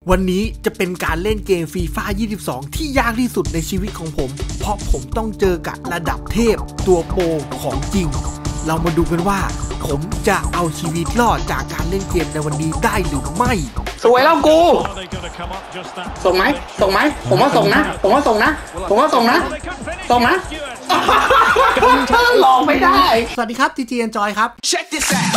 วันนี้จะเป็นการเล่นเกมฟีฟ่า22ที่ยากที่สุดในชีวิตของผมเพราะผมต้องเจอกับระดับเทพตัวโปรของจริงเรามาดูกันว่าผมจะเอาชีวิตรอดจากการเล่นเกมในวันนี้ได้หรือไม่สวยแล้วกูส่งไหมผมว่าส่งนะส่งนะส่งนะหลอกไม่ได้สวัสดีครับ TG Enjoy ครับ Check this out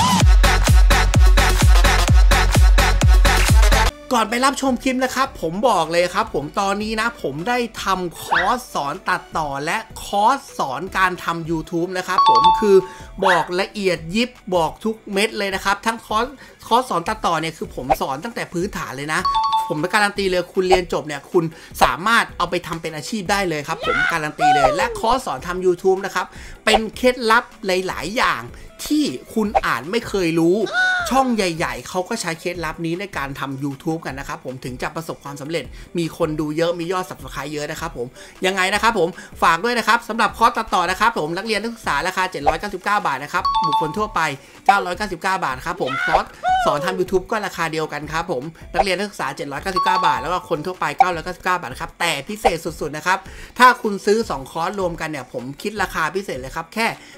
ก่อนไปรับชมคลิปนะครับผมบอกเลยครับผมตอนนี้นะผมได้ทำคอร์สสอนตัดต่อและคอร์สสอนการทำ YouTube นะครับผมคือบอกละเอียดยิบบอกทุกเม็ดเลยนะครับทั้งคอร์สสอนตัดต่อเนี่ยคือผมสอนตั้งแต่พื้นฐานเลยนะผมการันตีเลยคุณเรียนจบเนี่ยคุณสามารถเอาไปทำเป็นอาชีพได้เลยครับผมการันตีเลยและคอร์สสอนทำ YouTube นะครับเป็นเคล็ดลับหลายๆอย่างที่คุณอ่านไม่เคยรู้ช่องใหญ่ๆเขาก็ใช้เคล็ดลับนี้ในการทำ YouTube กันนะครับผมถึงจะประสบความสำเร็จมีคนดูเยอะมียอด Subscribe เยอะนะครับผมยังไงนะครับผมฝากด้วยนะครับสำหรับคอร์สตัดต่อนะครับผมนักเรียนนักศึกษาราคา799 บาทนะครับบุคคลทั่วไป999 บาทครับผมคอร์สสอนทำ YouTube ก็ราคาเดียวกันครับผมนักเรียนนักศึกษา799 บาทแล้วก็คนทั่วไป999 บาทครับแต่พิเศษสุดๆนะครับถ้าคุณซื้อ2คอร์สรวมกันเนี่ยผมคิดราคาพิเศษเลยครับแค่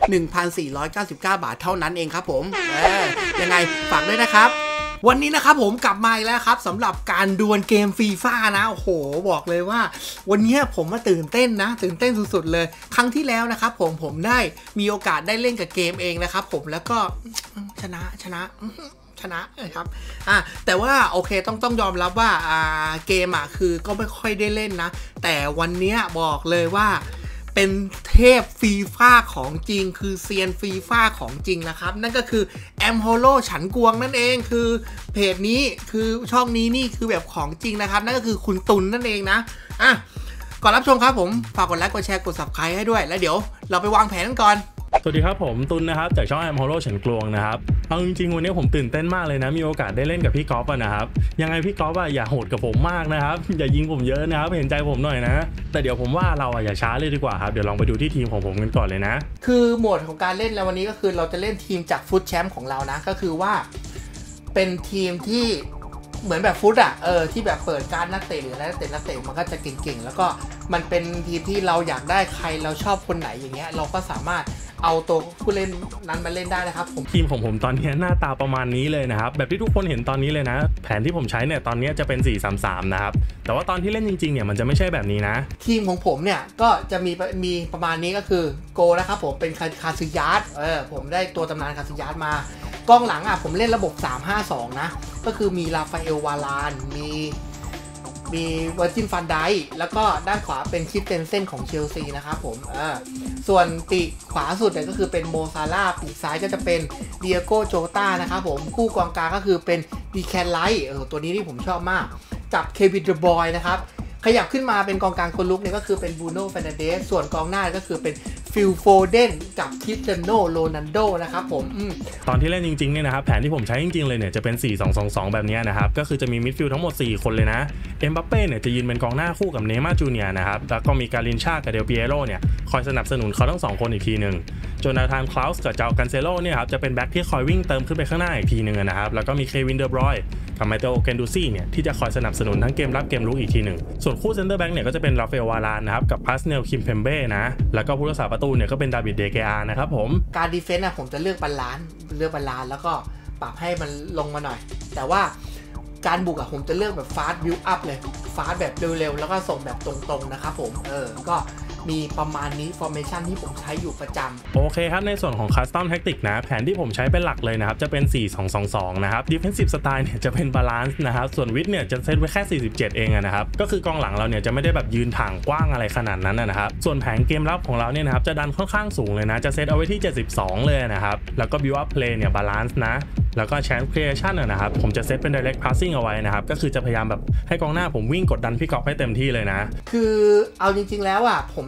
1,499 บาทเท่านั้นเองครับผมยังไงฝากด้วยนะครับวันนี้นะครับผมกลับมาอีกแล้วครับสำหรับการดวลเกมฟีฟ่านะโอ้โหบอกเลยว่าวันนี้ผมมาตื่นเต้นสุดๆเลยครั้งที่แล้วนะครับผมได้มีโอกาสได้เล่นกับเกมเองนะครับผมแล้วก็ชนะครับแต่ว่าโอเคต้องยอมรับว่าเกมคือก็ไม่ค่อยได้เล่นนะแต่วันนี้บอกเลยว่าเป็นเทพฟีฟ่าของจริงคือเซียนฟีฟ่าของจริงนะครับนั่นก็คือแอมโฮโลฉันกวงนั่นเองคือเพจนี้คือช่องนี้นี่คือแบบของจริงนะครับนั่นก็คือคุณตุลนั่นเองนะก่อนรับชมครับผมฝากกดไลค์กดแชร์กด Subscribe ให้ด้วยแล้วเดี๋ยวเราไปวางแผนกันก่อนสวัสดีครับผมตุลนะครับจากช่องแอมโฮโลฉันกลวงนะครับเอาจริงๆวันนี้ผมตื่นเต้นมากเลยนะมีโอกาสได้เล่นกับพี่ก๊อฟนะครับยังไงพี่ก๊อฟอย่าโหดกับผมมากนะครับอย่ายิงผมเยอะนะครับเห็นใจผมหน่อยนะแต่เดี๋ยวผมว่าเราอย่าช้าเลยดีกว่าครับเดี๋ยวลองไปดูที่ทีมของผมกันก่อนเลยนะคือโหมดของการเล่นแล้ววันนี้ก็คือเราจะเล่นทีมจากฟุตแชมป์ของเรานะก็คือว่าเป็นทีมที่เหมือนแบบฟุตที่แบบเปิดการนักเตะหรืออะไรนักเตะมันก็จะเก่งๆแล้วก็มันเป็นทีมที่เราอยากได้ใครเราชอบคนไหนอย่างเงี้ยเราก็สามารถเอาตัวผู้เล่นนั้นมาเล่นได้นะครับทีมของผมตอนนี้หน้าตาประมาณนี้เลยนะครับแบบที่ทุกคนเห็นตอนนี้เลยนะแผนที่ผมใช้เนี่ยตอนนี้จะเป็น 4-3-3 นะครับแต่ว่าตอนที่เล่นจริงๆเนี่ยมันจะไม่ใช่แบบนี้นะทีมของผมเนี่ยก็จะมีประมาณนี้ก็คือโกนะครับผมเป็นคาซึยาสผมได้ตัวตำนานคาซึยาสมากองหลังผมเล่นระบบ 3-5-2 นะก็คือมีราฟาเอลวารานมีเวอร์จินฟันไดแล้วก็ด้านขวาเป็นคิดเตนเซ่นของเชลซีนะครับผมส่วนปีกขวาสุดเนี่ยก็คือเป็นโมซาร่าปีกซ้ายก็จะเป็นเดียโก้โจต้านะครับผมคู่กองกลางก็คือเป็นดีแคนไลท์ตัวนี้ที่ผมชอบมากกับเควินเดอะบอยนะครับขยับขึ้นมาเป็นกองกลางคนลุกเนี่ยก็คือเป็นบรูโน่เฟร์นันเดสส่วนกองหน้าก็คือเป็นฟิลโฟเดนกับคริสเตียโนโรนัลโดนะครับผมตอนที่เล่นจริงๆเนี่ยนะครับแผนที่ผมใช้จริงๆเลยเนี่ยจะเป็น 4-2-2 แบบนี้นะครับก็คือจะมีมิดฟิลด์ทั้งหมด4คนเลยนะเอ็มบัปเป้เนี่ยจะยืนเป็นกองหน้าคู่กับเนย์ม่าร์จูเนียร์นะครับแล้วก็มีการินชากับเดลปิเอโรเนี่ยคอยสนับสนุนเขาทั้ง2คนอีกทีหนึ่งโจนาธานคลาวส์กับเจ้ากันเซโลเนี่ยครับจะเป็นแบ็คที่คอยวิ่งเติมขึ้นไปข้างหน้าอีกทีหนึ่งนะครับแล้วก็มีเควินเดอร์บรอยกับไมเตโอเกนดูซี่เนี่ยที่จะคอยสนับสนุนทั้งเกมรับเกมลุกอีกทีหนึ่งส่วนคู่เซนเตอร์แบ็กเนี่ยก็จะเป็นราฟาเอลวารานนะครับกับพาสเนลคิมเพมเบ้นะแล้วก็ผู้รักษาประตูเนี่ยก็เป็นดาวิดเดเกอานะครับผมการดีเฟนส์ผมจะเลือกบาลานซ์แล้วก็ปรับให้มันลงมาหน่อยแต่ว่าการบุกผมจะเลือกแบบฟาสต์บิลด์อัพเลยฟาสต์แบบเร็วๆแล้วก็ส่งแบบตรงๆนะครับผมก็มีประมาณนี้ฟอร์เมชันที่ผมใช้อยู่ประจำโอเคครับในส่วนของคัสตอมแท็กติกนะแผนที่ผมใช้เป็นหลักเลยนะครับจะเป็น 4-2-2 นะครับดิเฟนซีฟสไตล์เนี่ยจะเป็นบาลานซ์นะครับส่วนวิดเนี่ยจะเซตไว้แค่47เองนะครับก็คือกองหลังเราเนี่ยจะไม่ได้แบบยืนถ่างกว้างอะไรขนาดนั้นนะครับส่วนแผนเกมรับของเราเนี่ยนะครับจะดันค่อนข้างสูงเลยนะจะเซตเอาไว้ที่72เลยนะครับแล้วก็บิวอัพเพลย์เนี่ยบาลานซ์นะแล้วก็แชนส์ครีเอชั่นนะครับผมจะเซตเป็น direct passing เอาไว้นะครับก็คือจะพยายามแบบให้กองหน้าผมวิ่งกดดันพี่ก๊อฟให้เต็มที่เลยนะคือเอาจริงๆแล้วผม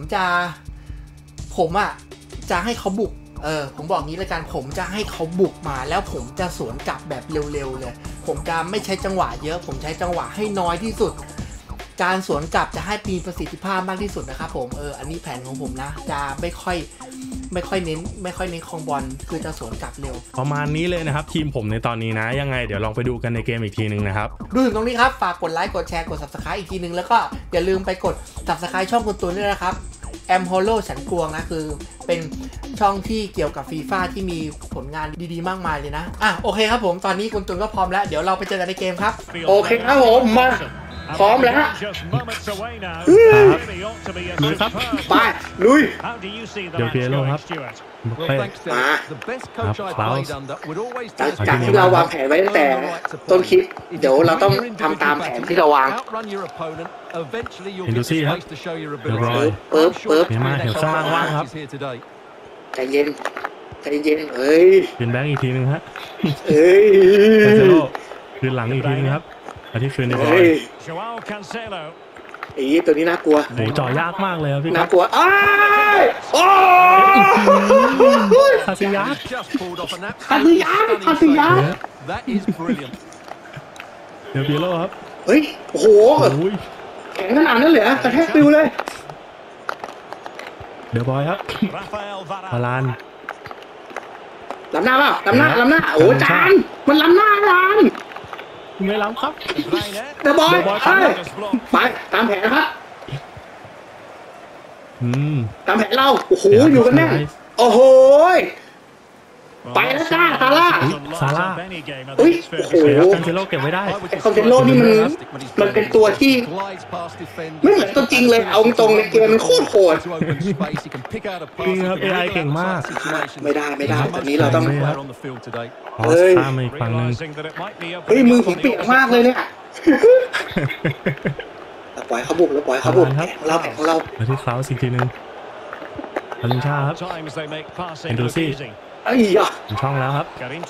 จะให้เขาบุกผมบอกงี้เลยกันผมจะให้เขาบุกมาแล้วผมจะสวนกลับแบบเร็วๆเลยผมจะไม่ใช้จังหวะเยอะผมใช้จังหวะให้น้อยที่สุดการสวนกลับจะให้มีประสิทธิภาพมากที่สุดนะครับผมอันนี้แผนของผมนะจะไม่ค่อยไม่ค่อยเน้นครองบอลคือจะสวนกลับเร็วประมาณนี้เลยนะครับทีมผมในตอนนี้นะยังไงเดี๋ยวลองไปดูกันในเกมอีกทีนึงนะครับดูถึงตรงนี้ครับฝากกดไลค์กดแชร์กด Subscribe อีกทีนึงแล้วก็อย่าลืมไปกด Subscribe ช่องคุณตูนด้วยนะครับแอมโฮโลฉันกวงนะคือเป็นช่องที่เกี่ยวกับฟีฟ่าที่มีผลงานดีๆมากมายเลยนะโอเคครับผมตอนนี้คุณตูนก็พร้อมแล้วเดี๋ยวเราไปเจอกันในเกมครับโอเคครับผมมาพร้อมแล้วลุยครับไปลุยเดี๋ยวเปียโร่ครับมาจากที่เราวางแผนไว้ตั้งแต่ต้นคลิปเดี๋ยวเราต้องทำตามแผนที่เราวางเห็นดูซี่ครับเดี๋ยวรอยเมียมาเห็นข้างล่างว่างครับใจเย็นเฮ้ยเป็นแบงค์อีกทีนึงฮะเฮ้ยคาเซโร่คืนหลังอีกทีนึงครับอาทิตย์คืนเดียวตัวนี้น่ากลัวโหจ่อยากมากเลยครับพี่น่ากลัวโอ้คาซิยาเดี๋ยวเปียโร่ครับเฮ้ยโอ้โหแข็งขนาดนั้นเลยกระแทกปิวเลยเดี๋ยวบอยครับพารานล้ำหน้าเปล่าล้ำหน้าโอ้จานมันล้ำหน้าจานไม่ล้ำครับเดี๋ยวบอยไปตามแผนครับตามแผนเราโอ้โหอยู่กันแน่โอ้โหไปแล้วจ้าซาร่าอุ้ยโอ้โหคอนเซโลเก็บไว้ได้คอนเซโลนี่มันเป็นตัวที่ไม่เหมือนตัวจริงเลยเอาตรงในเกมมันโคตรโหดจริงครับ AI เก่งมากไม่ได้ตอนนี้เราต้องเฮ้ยข้ามอีกฝั่งนึงเฮ้ยมือผมเปียกมากเลยเนี่ยปล่อยเขาบุกแล้วปล่อยเขาบุกเราแข่งของเรามาที่คลาวสิ่งทีนึงคารินชาครับเอ็นดูซี่ช่องแล้วครับคาริ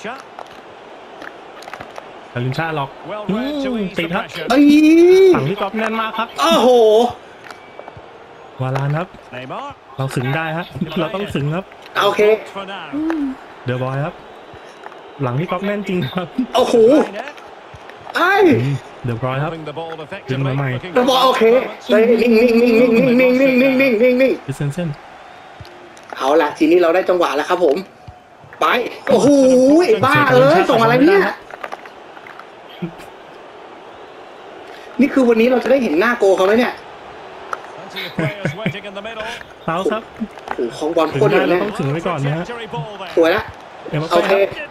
นชาล็อกติดครับฝั่งที่ก๊อฟแน่นมากครับโอ้โหวาลานครับเราถึงได้ครับเราต้องถึงครับโอเคเดอะบอยครับหลังที่ก๊อฟแน่นจริงครับโอ้โหเดอะบอยครับดึงมาใหม่เดอะบอยโอเคนิ่งเส้นเอาล่ะทีนี้เราได้จังหวะแล้วครับผมไปโอ้โหบ้าส่งอะไรเนี่ยนี่คือวันนี้เราจะได้เห็นหน้าโกเขาไหมเนี่ยเอาครับโอ้โหของบอลโคตรเยอะเลยต้องถึงไว้ก่อนนะฮะสวยละโอเค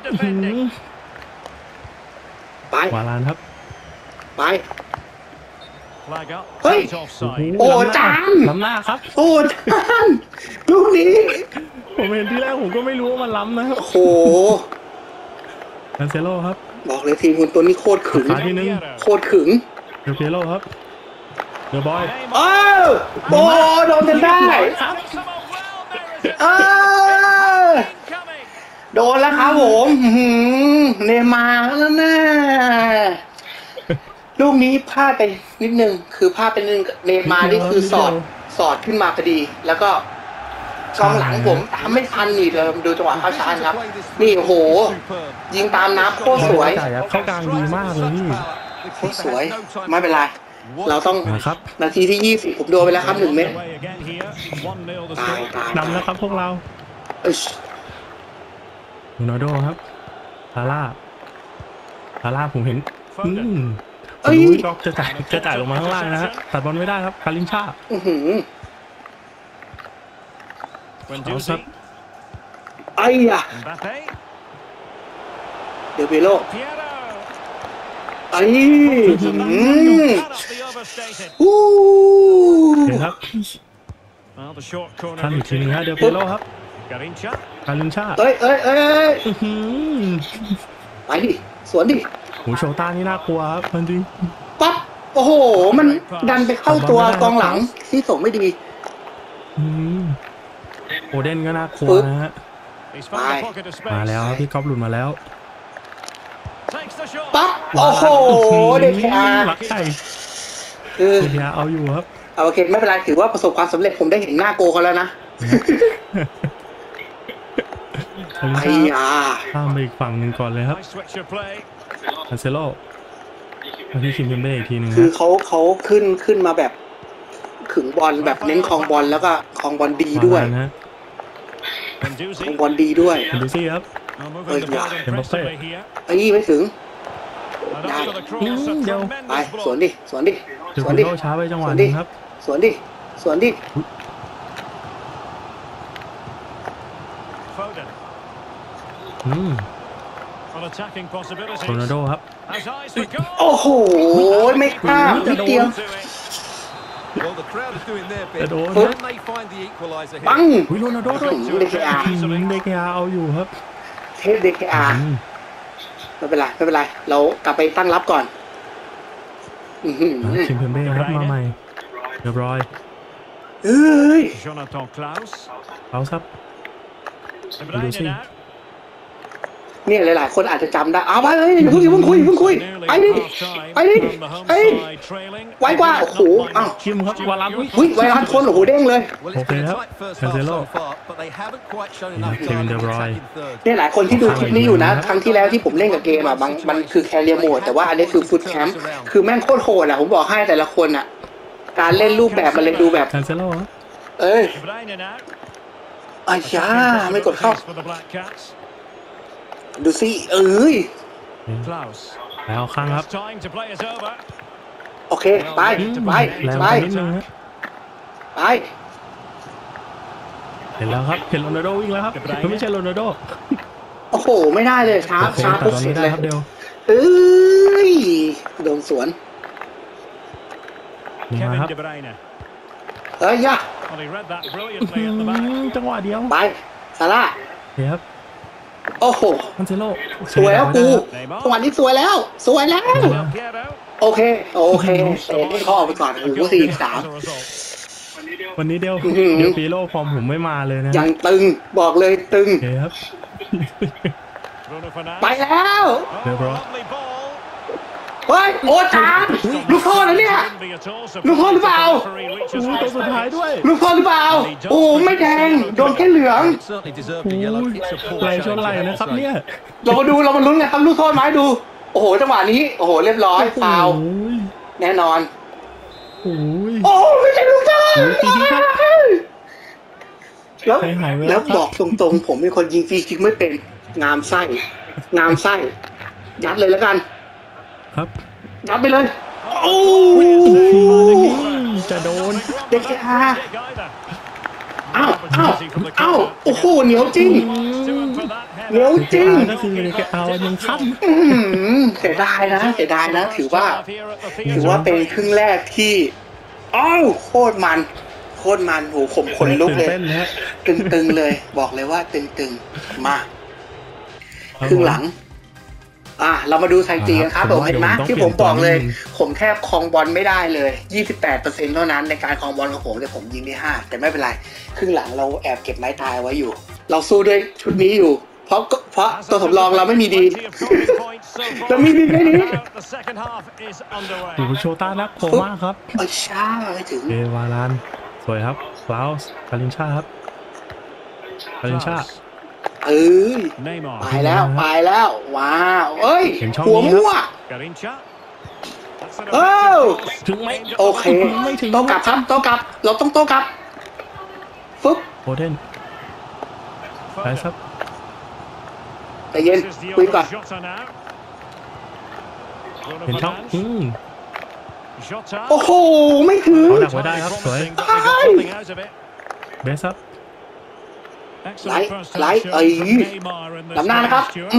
ไปวาลานครับไปเฮ้ยโอ้จานล้ำหน้าครับโอ้จานลูกนี้ผมเห็นที่แรกผมก็ไม่รู้ว่ามันล้ำนะครับโอ้โหคาเซโร่ครับบอกเลยทีมคุณตัวนี้โคตรขึงโคตรขึงเดอะเปียโร่ครับเดอะบอยโอ้โดนจนได้โดนแล้วครับผมเนมาแล้วแน่ลูกนี้พลาดไปนิดนึงคือพลาดไปนึงเนมานี่คือสอดขึ้นมาพอดีแล้วก็กองหลังผมตามไม่ทันนี่เลยดูจังหวะเข้าชาร์จครับนี่โอ้โหยิงตามน้ำโคตรสวยเข้ากลางดีมากเลยนี่โคตรสวยไม่เป็นไรเราต้องนาทีที่20ผมโดนไปแล้วครับ1 เมตรตายนำแล้วครับพวกเราโรนัลโดครับซาร่าผมเห็นก็จะจ่ายลงมาข้างล่างนะฮะตัดบอลไม่ได้ครับคารินชาเอาซับเดี๋ยวเบโลเห็นครับท่านอีกทีนึงฮะเดี๋ยวเบโลครับคารินชาไปดิสวนดิหูโชต้านี่น่ากลัวครับจริงปั๊บโอ้โหมันดันไปเข้าตัวกองหลังที่ส่งไม่ดีโอเดนก็น่ากลัวนะฮะมาแล้วพี่ก๊อฟหลุดมาแล้วปั๊บโอ้โหเด็กรักใครเดียเอาอยู่ครับโอเคไม่เป็นไรถือว่าประสบความสำเร็จผมได้เห็นหน้าโกเขาแล้วนะข้ามไปอีกฝั่งหนึ่งก่อนเลยครับคาเซโร่ที่ชิมเบอีกทีนึงคือเขาขึ้นมาแบบขึงบอลแบบเน้นครองบอลแล้วก็ครองบอลดีด้วยบอลดีด้วยเป็นดูซี่ครับเอ้ยอย่าเอ็มบัปเป้ไอ้นี่ไม่ถึงได้เดี๋ยวไปสวนดิสวนดิเดี๋ยวสวนพิดิโรช้าไปจังหวะนึงครับสวนดิสวนดิโรนัลโดครับโอ้โหไม่ข้ามนิดเดียวแต่โดนปังวิโรนัลโดด้วยเดคอาเดคอาเอาอยู่ครับเทพเดคอาไม่เป็นไรไม่เป็นไรเรากลับไปตั้งรับก่อนคิมเพมเบ้ครับมาใหม่เรียบร้อยเฮ้ยเอาครับดูซี่เนี่ยหลายๆคนอาจจะจำได้เอาไปเลยอย่าเพิ่งคุยไปดิไปดิไปไวกว่าโอ้โหอ้าวคิมครับวาลันไวรัสคนโอ้โหเด้งเลยโอเคครับแคนเซโลเควินเดบรอยน์เนี่ยหลายคนที่ดูคลิปนี้อยู่นะครั้งที่แล้วที่ผมเล่นกับเกมอ่ะมันคือแคเรียโหมดแต่ว่าอันนี้คือฟุตแคมป์คือแม่งโคตรโหดอ่ะผมบอกให้แต่ละคนอ่ะการเล่นรูปแบบมันเลยดูแบบแคนเซโลเอ้ยอาชาไม่กดเข้าดูสิเอ้ยแล้วข้างครับโอเคไปแรงไปนิดนึงฮะไปเห็นแล้วครับเห็นโรนัลโดวิ่งแล้วครับไม่ใช่โรนัลโดโอ้โหไม่ได้เลยช้าโอเคช้าแต่ปุ๊บตอนเสร็นี้จได้เลยครับเดียวเอ้ยโดนสวนมาครับเอ้ยยะจังหวะเดียวไปซาร่าเดี๋ยวครับโอ้โหแคนเซโลสวยแล้วกูจังหวะนี้สวยแล้วสวยแล้วโอเคเตะให้เขาออกไปก่อนโอ้โห4-3 วันนี้เดียวปีโลฟอร์มผมไม่มาเลยนะยังตึงบอกเลยตึงโอเคครับไปแล้วเรียบร้อยเฮ้ยโอ้จานลูกโทษนะเนี่ยลูกโทษหรือเปล่าตัวสุดท้ายด้วยลูกโทษหรือเปล่าโอ้ไม่แดงโดนแค่เหลืองไหลชนไหลนะครับเนี่ยเรามาลุ้นกันครับลูกโทษไหมดูโอ้โหจังหวะนี้โอ้โหเรียบร้อยฟาวล์แน่นอนโอ้ยโอ้ไม่ใช่ลูกโทษแล้วบอกตรงๆผมเป็นคนยิงฟรีคิกไม่เป็นงามไส้ยัดเลยแล้วกันครับยัดไปเลยโอ้จะโดนเด็กค่ะอ้าวโอ้โหเหนียวจริงก็คือเอายังค่เสียดายนะถือว่าเป็นครึ่งแรกที่อ้าวโคตรมันโหผมขนลุกเลยตึงเลยบอกเลยว่าตึงมาครึ่งหลังเรามาดูไทยจีกันครับผมเห็นไหมที่ผมบอกเลยผมแทบครองบอลไม่ได้เลย 28% เท่านั้นในการครองบอลของผมแต่ผมยิงได้5แต่ไม่เป็นไรครึ่งหลังเราแอบเก็บไม้ตายไว้อยู่เราสู้ด้วยชุดนี้อยู่เพราะตัวสำรองเราไม่มีดีเรามีดีแค่นี้ดูโชต้านักโคมากครับช้าไม่ถึงเอวาลานสวยครับฟลาวส์กาลินชาครับกาลินชาไปแล้วว้าวเอ้ยหัวมั่วถึงไหมโอเคโต้กลับครับเราต้องโต้กลับฟึ๊บโอเดนไปครับใจเย็นคุยก่อนเห็นช่องโอ้โหไม่ถึงเขาดักไว้ได้ครับสวยเบสครับไลท์ลำหน้านะครับ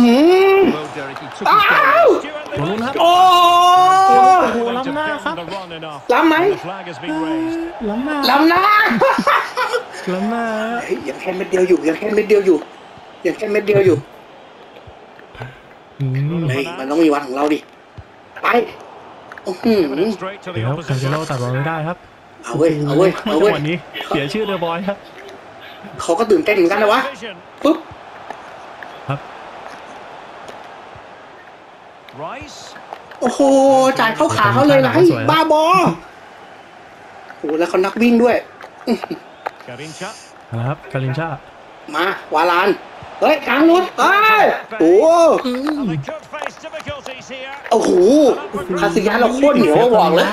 โอ้โหล้ำหน้าครับล้ำไหมล้ำหน้ายังแค่เม็ดเดียวอยู่มันต้องมีวันของเราดิไปเดี๋ยวคันเซโลตัดบอลไม่ได้ครับเอาเว้ยวันนี้เสียชื่อเดอะบอยครับเขาก็ตื่นเต้นเหมือนกันนะวะปุ๊บครับโอ้โหจ่ายเข้าขาเขาเลยนะบ้าบอโอ้แล้วเขานักวิ่งด้วยนะครับกาลินชามาวาลานเฮ้ยกลางลุดโอ้โหคาซิยาเราโคตรเหนียวบอกเลย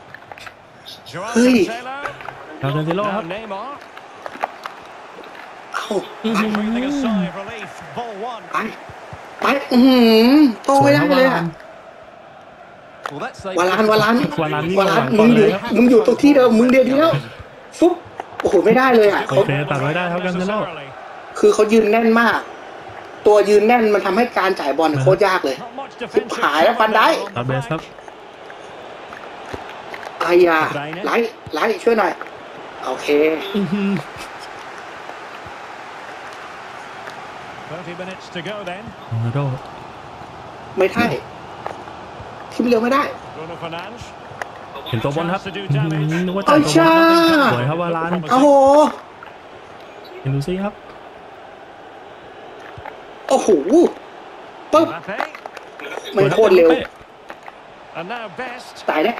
เฮ้ยคันเซโลครับเข้าไปโตไม่ได้เลยอะวาลานมึงอยู่ตรงที่เดิมมึงเดียวแล้วฟุ๊บโอ้โหไม่ได้เลยอ่ะโอเคตัดไว้ได้ครับกันเซโลคือเขายืนแน่นมาก ตัวยืนแน่นมันทำให้การจ่ายบอลโคตรยากเลยหายแล้วฟันได้ครับเบสครับไอ้ยาไล่ช่วยหน่อยโอเคไม่ได้ทีมเร็วไม่ได้เห็นตัวบอลครับนึกว่าจ่ายตัวบอลสวยครับวาลานโอ้โหเห็นดูซิครับโอ้โหปึ๊บไม่โคตรเร็วจ่ายแน่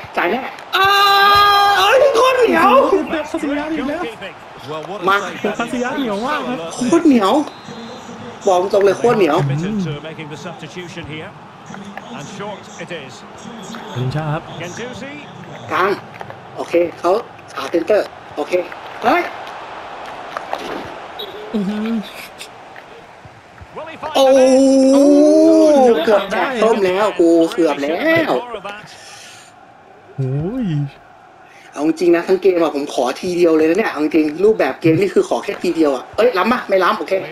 โคตรเหนียวคาซิยาอีกแล้วมาคาซิยาเหนียวมากครับโคตรเหนียวบอกตรงเลยโคตรเหนียวลินชาครับกลางโอเคเขาเซนเตอร์โอเคเฮ้ยโอ้เกือบแตกต้มแล้วกูเกือบแล้วโอ้ยเอาจริงนะทั้งเกมอะผมขอทีเดียวเลยนะเนี่ยเอาจริงรูปแบบเกมนี่คือขอแค่ทีเดียวอะเอ้ยล้ำปะไม่ล้ำโอเค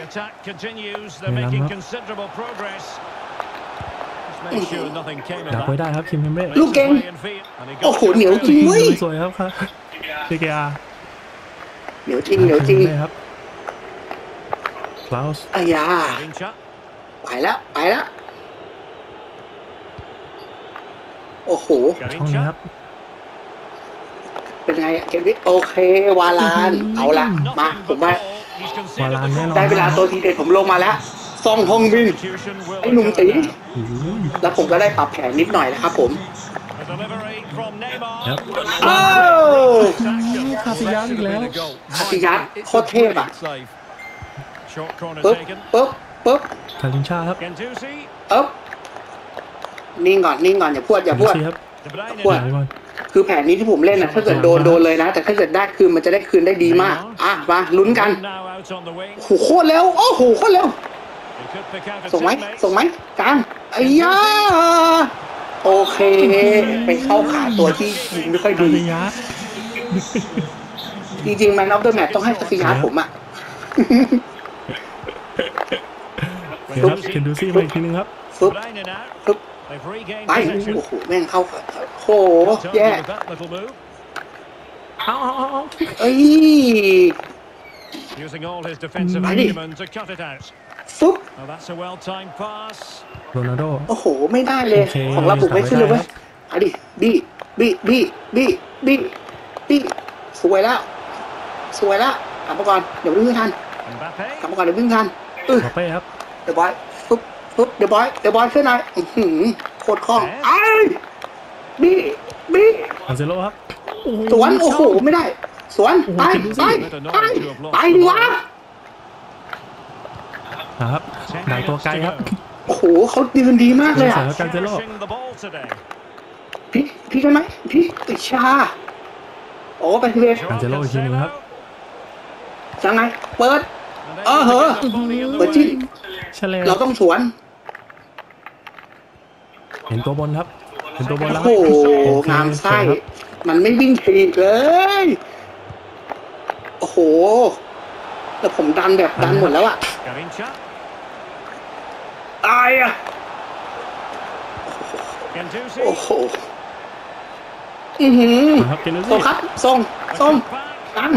ดักไว้ได้ครับคิมเฮมเบ้ลูกเก่งโอ้โหเหนียวจริงเว้ยสวยครับครับพีเกอาเหนียวจริงครับคลาวส์อายาไปแล้วโอ้โหช่องนี้ครับเป็นไงเกมนี้โอเควาลานเอาละมาผมว่าวาลานแน่นอนได้เวลาตัวทีเด็ดผมลงมาแล้วซองฮงบินไอ้หนุ่มตีแล้วผมก็ได้ปรับแผนนิดหน่อยนะครับผมคาซิยัสอีกแล้วคาซิยัสโคตรเทพอ่ะปึ๊บคาลินชาครับนิ่งก่อนอย่าพูดคือแผนนี้ที่ผมเล่นนะถ้าเกิดโดนเลยนะแต่ถ้าเกิดได้คืนมันจะได้คืนได้ดีมากมาลุ้นกันโคตรเร็วโอ้โหโคตรเร็วส่งไหมกลางไอ้ย่าโอเคไปเข้าขาตัวที่ยิงไม่ค่อยดีจริงๆแมนออฟเดอะแมตช์ต้องให้คาซิยัสผมอ่ะครับเคนดูซี่มาอีกทีนึงครับไปโอ้โหแม่งเข้าโหแย่เอาเอ้ยไปดิซุปโรนัลโดโอ้โหไม่ได้เลยของเราบุกไม่ขึ้นเลยเว้ยไปดิบี้สวยแล้วกลับมาก่อนเดี๋ยววิ่งทันไปครับเดี๋ยวบอยปุ๊บเดี๋ยวบอยขึ้นหน่อยโคตรคล่องบี้อันเซโลครับสวนโอ้โหไม่ได้สวนไปดีวะครับได้ตัวไกลครับโอ้โหเขายืนดีมากเลยอ่ะกันเซโลพี่กันไหมพี่ติชาโอ้ไปทีเดียวกันเซโลอีกทีนึงครับยังไงเปิดเปิดจริงเราต้องสวนเห็นตัวบนครับโอ้โหงามไส้มันไม่วิ่งทีเลยโอ้โหแต่ผมดันหมดแล้วอะตายอะโอ้โหส่งครับส่งตั้ง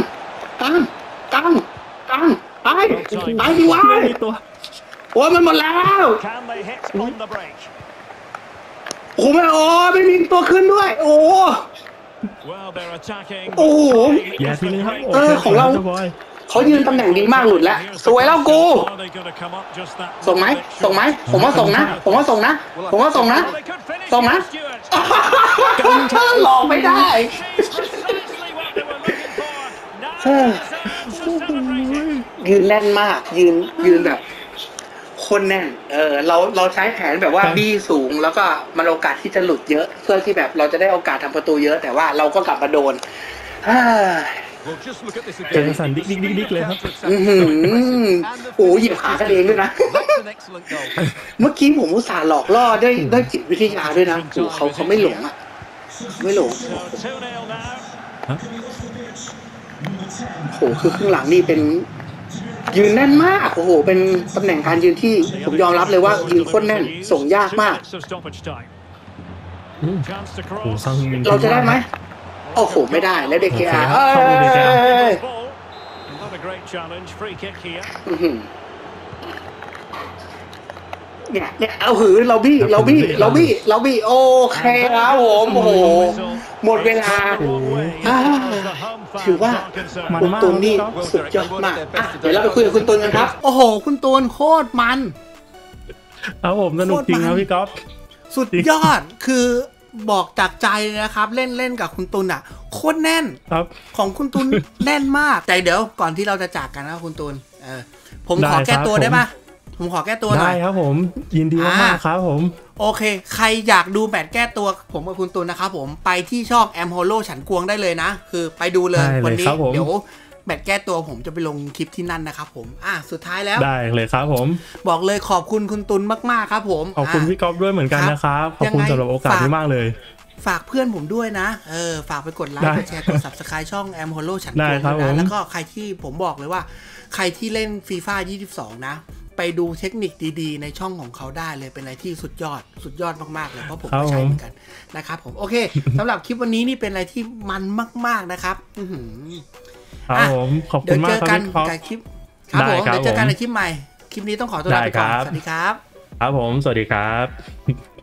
ไปดีวะโอ้มันหมดแล้วโอ้ไม่มีตัวขึ้นด้วยโอ้อย่าทีนึงครับของเราเขายืนตำแหน่งดีมากหลุดแล้วสวยแล้วกูส่งไหมผมว่าส่งนะหลอกไม่ได้ยืนแน่นมากยืนแบบคนแน่นเราใช้แผนแบบว่าบี้สูงแล้วก็มันโอกาสที่จะหลุดเยอะเพื่อที่แบบเราจะได้โอกาสทำประตูเยอะแต่ว่าเราก็กลับมาโดนเจอสันดิกเลยครับโอ้หยิบขากันเองด้วยนะ เมื่อกี้ผมอุตส่าห์หลอกล่อด้วยจิตวิทยาด้วยนะโอ้เขาไม่หลงอ่ะไม่หลงโอ้คือข้างหลังนี่เป็นยืนแน่นมากโอ้โหเป็นตำแหน่งการยืนที่ผมยอมรับเลยว่ายืนโคตรแน่นส่งยากมากเราจะได้ไหมโอ้โหไม่ได้แล้วเด็กอาเนี่ยเอาหือเราบี้โอเคครับผมโอ้โหหมดเวลาถือว่าคุณตูนนี่สุดยอดมากเดี๋ยวเราไปคุยกับคุณตูนกันครับโอ้โหคุณตูนโคตรมันครับผมสนุกจริงครับพี่ก๊อฟสุดยอดคือบอกจากใจนะครับเล่นกับคุณตูนอ่ะโคตรแน่นของคุณตูนแน่นมากแต่เดี๋ยวก่อนที่เราจะจากกันนะคุณตูนผมขอแก้ตัวได้ปะผมขอแก้ตัวหน่อยได้ครับผมยินดีมากครับผมโอเคใครอยากดูแมตช์แก้ตัวผมกับคุณตูนนะครับผมไปที่ช่องแอมโฮโลฉันกวงได้เลยนะคือไปดูเลยวันนี้เดี๋ยวแมตช์แก้ตัวผมจะไปลงคลิปที่นั่นนะครับผมสุดท้ายแล้วได้เลยครับผมบอกเลยขอบคุณคุณตูนมากๆครับผมขอบคุณพี่ก๊อฟด้วยเหมือนกันนะครับขอบคุณสำหรับโอกาสนี้มากเลยฝากเพื่อนผมด้วยนะฝากไปกดไลค์กดแชร์กด Subscribe ช่องแอมโฮโลฉันกวงนะแล้วก็ใครที่ผมบอกเลยว่าใครที่เล่น FIFA 22นะไปดูเทคนิคดีๆในช่องของเขาได้เลยเป็นอะไรที่สุดยอดมากๆเลยเพราะผมก็ใช้เหมือนกันนะครับผมโอเคสำหรับคลิปวันนี้นี่เป็นอะไรที่มันมากๆนะครับครับผมขอบคุณมากครับคลิปครับผมเดี๋ยวเจอกันในคลิปใหม่คลิปนี้ต้องขอตัวลาไปก่อนสวัสดีครับครับผมสวัสดีครับ